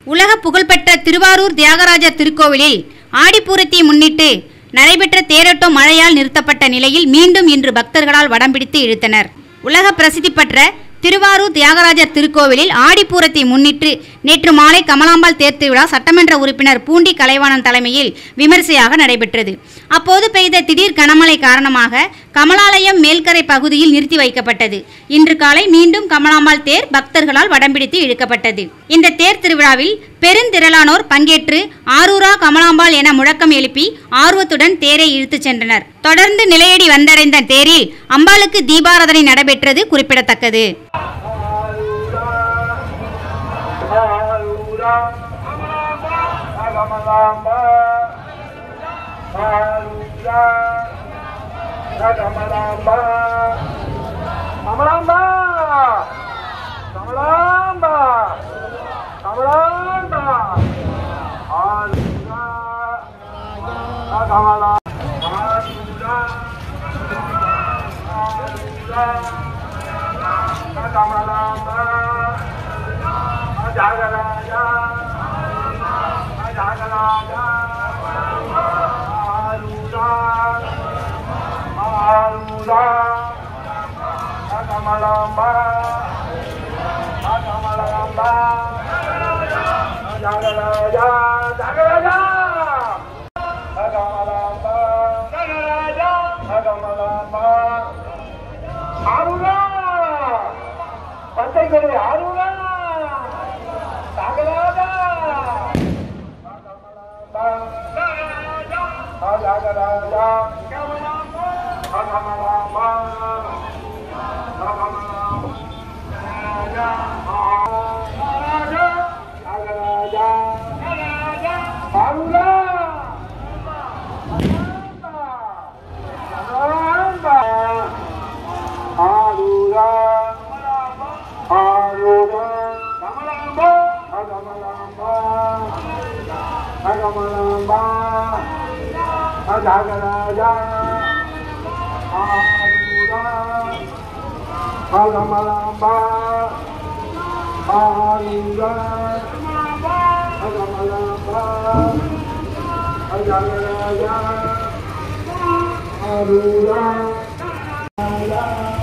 உலக புகழ்பெற்ற திருவாரூர் தியாகராஜர் திருக்கோவிலில் ஆடிப்பூரத்தை முன்னிட்டு நடைபெற்ற தேரோட்டம் மழையால் நிறுத்தப்பட்ட நிலையில் மீண்டும் இன்று பக்தர்களால் வடம்பிடித்து இழுத்தனர். உலக பிரசித்தி பெற்ற திருவாரூர் தியாகராஜர் திருக்கோவிலில் ஆடிப்பூரத்தை முன்னிட்டு நேற்று மாலை கமலாம்பாள் தேர் திருவிழா சட்டமன்ற உறுப்பினர் பூண்டி கலைவாணன் தலைமையில் விமரிசையாக நடைபெற்றது. அப்போது பெய்த திடீர் கனமழை காரணமாக கமலாலயம் மேல்கரை பகுதியில் நிறுத்தி வைக்கப்பட்டது. இன்று காலை மீண்டும் கமலாம்பாள் தேர் பக்தர்களால் வடம்பிடித்து இழுக்கப்பட்டது. இந்த தேர் திருவிழாவில் பெருந்திரளானோர் பங்கேற்று ஆரூரா கமலாம்பாள் என முழக்கம் எழுப்பி ஆர்வத்துடன் தேரை இழுத்துச் சென்றனர். தொடர்ந்து நிலையடி வந்தடைந்த தேரில் அம்பாளுக்கு தீபாராதனை நடைபெற்றது குறிப்பிடத்தக்கது. Arura